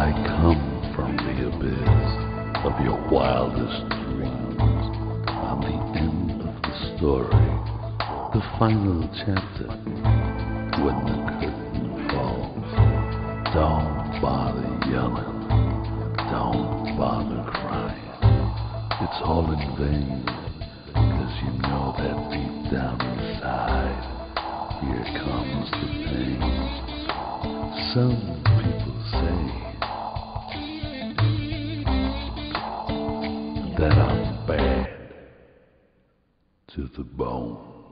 I come from the abyss of your wildest dreams. On the end of the story, the final chapter, when the curtain falls, don't bother yelling, don't bother crying. It's all in vain, 'cause you know that deep down inside, here comes the pain. Some people say that I'm bad to the bone.